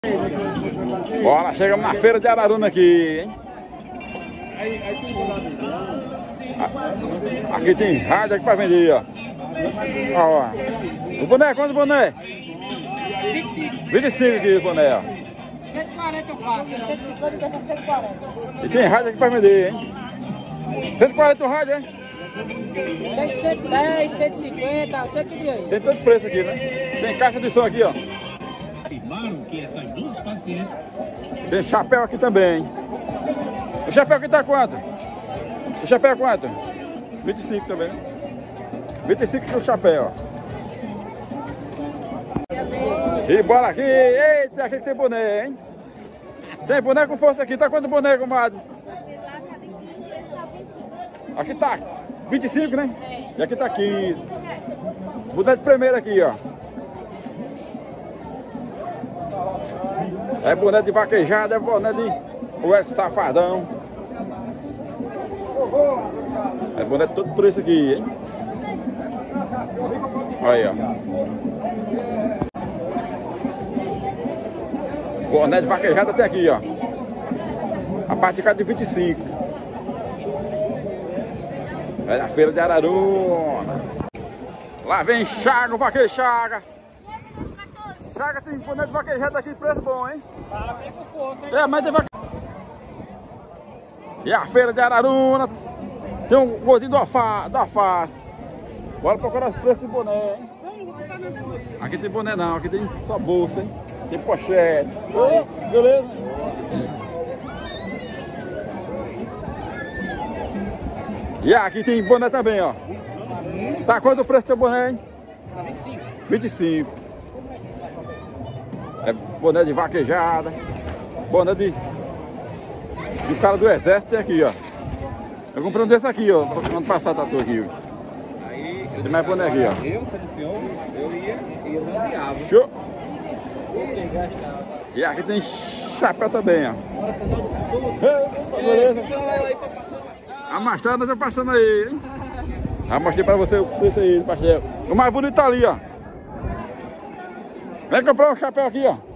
Bora, chegamos na feira de Araruna aqui, hein? Aqui tem rádio aqui pra vender, ó. Ó. O boné, quanto boné? 25 aqui o boné, ó. 140 eu faço, 150 dessa 140. E tem rádio aqui pra vender, hein? 140 o rádio, hein? Tem 110, 150, 110. Tem todo preço aqui, né? Tem caixa de som aqui, ó. Que essas duas pacientes... Tem chapéu aqui também, hein? O chapéu aqui tá quanto? O chapéu é quanto? 25 também, né? 25 aqui o chapéu, ó. E bora aqui! Eita, aqui tem boné, hein? Tem boné com força aqui. Tá quanto boné, comadre? Aqui tá 25, né? E aqui tá 15. Boné de primeira aqui, ó. É boné de vaquejada, é boné de ué, safadão. É boné de todo por isso aqui, hein? Aí, ó. Boné de vaquejada tem aqui, ó. A parte de cá de 25. É na feira de Araruna. Lá vem Chaga, o vaqueiro Chaga. Chaga tem boné de vaquejada aqui, preço bom, hein? Fala bem com força, hein? É, mas tem E a feira de Araruna. Tem um gordinho do alface. Bora procurar os preços de boné, hein? Aqui tem boné não, aqui tem só bolsa, hein? Tem pochete. Oi, beleza? E aqui tem boné também, ó. Tá quanto o preço do teu boné, hein? Tá 25. 25. É boné de vaquejada. Boné de cara do exército tem aqui, ó. Eu comprei um desse aqui, ó. Ano passado tatu aqui, ó. Aí, Tem mais boné aqui, ó. eu, eu ia e eu rodeava. Show! E aqui tem chapéu também, ó. Beleza? A mastada tá passando aí, hein? Já mostrei pra você o preço aí do pastel. O mais bonito tá ali, ó. Vem comprar um chapéu aqui, ó.